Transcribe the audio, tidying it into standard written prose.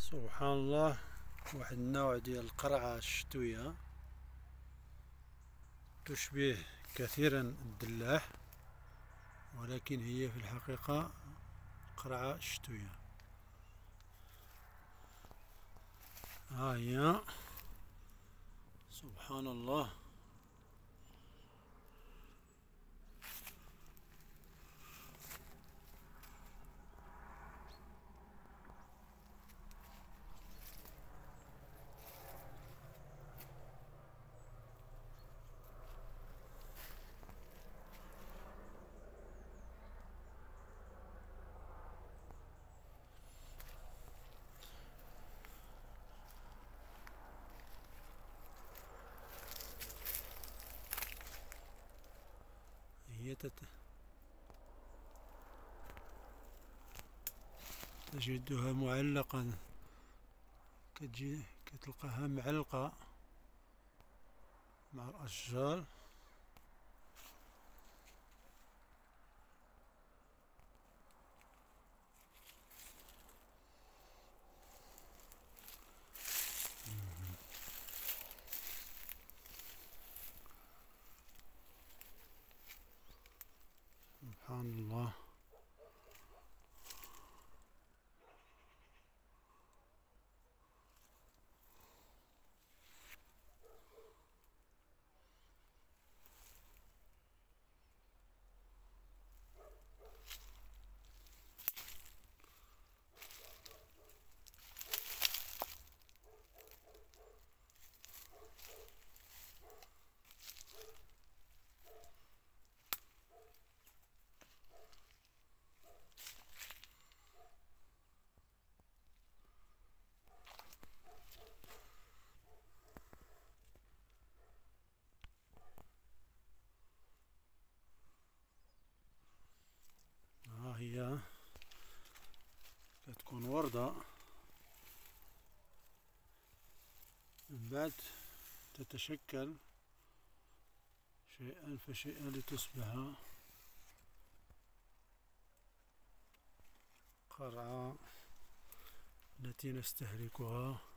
سبحان الله. واحد النوع ديال القرعة الشتوية تشبه كثيرا الدلاح، ولكن هي في الحقيقة قرعة شتوية. ها هي، سبحان الله. هي تجدها معلقة، كتلقاها معلقة مع الأشجار. سبحان الله. ها هي كتكون وردة، من بعد تتشكل شيئا فشيئا لتصبح قرعة التي نستهلكها